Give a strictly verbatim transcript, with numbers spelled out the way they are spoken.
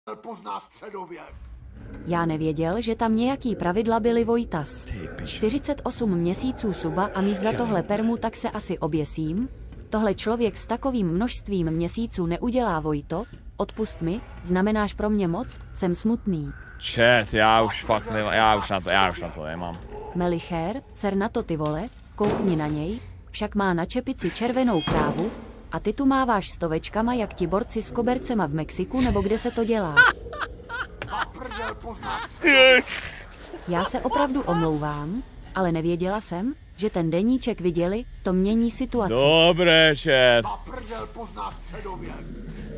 Pozná středověk. Já nevěděl, že tam nějaký pravidla byly, Vojtas. čtyřicet osm měsíců suba a mít za tohle permu, tak se asi oběsím. Tohle člověk s takovým množstvím měsíců neudělá, Vojto. Odpust mi, znamenáš pro mě moc, jsem smutný. Chat, já už fakt nemám, já už na to, já už na to nemám. Melicher, ser na to, ty vole, koukni na něj, však má na čepici červenou krávu a ty tu máváš stovečkama jak ti borci s kobercema v Mexiku, nebo kde se to dělá. Já se opravdu omlouvám, ale nevěděla jsem, že ten deníček viděli, to mění situaci. Dobré, chat. A prdel pozná středověk.